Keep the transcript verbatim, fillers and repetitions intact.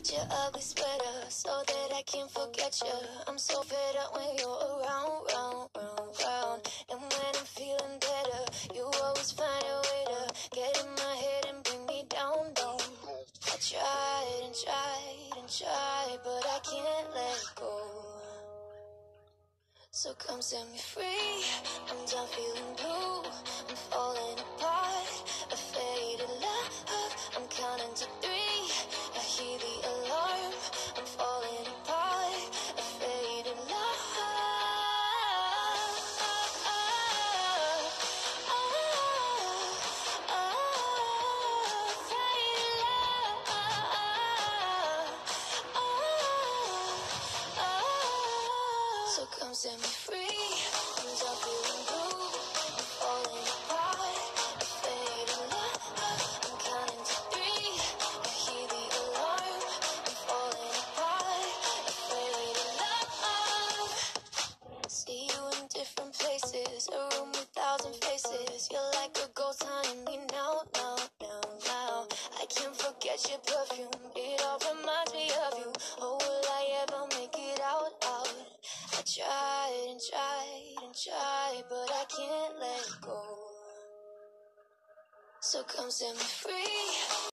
your ugly sweater so that I can forget you. I'm so fed up when you're around, round, round, round. And when I'm feeling better, you always find a way to get in my head and bring me down, down. I tried and tried and tried, but I can't let go. So come set me free. I'm done feeling blue. I'm falling apart. A faded love. I'm counting to three. I hear the alarm. I'm falling apart. A faded love. So come set me free. I'm done feeling blue. I'm falling apart. A faded love. I'm counting to three. I hear the alarm. I'm falling apart. A faded love. See you in different places. A room with thousand faces. You're like a ghost haunting me now, now, now, now. I can't forget your perfume. It all reminds me of you. Oh, will I ever make it out, out? I tried and tried and tried, but I can't let go. So come set me free.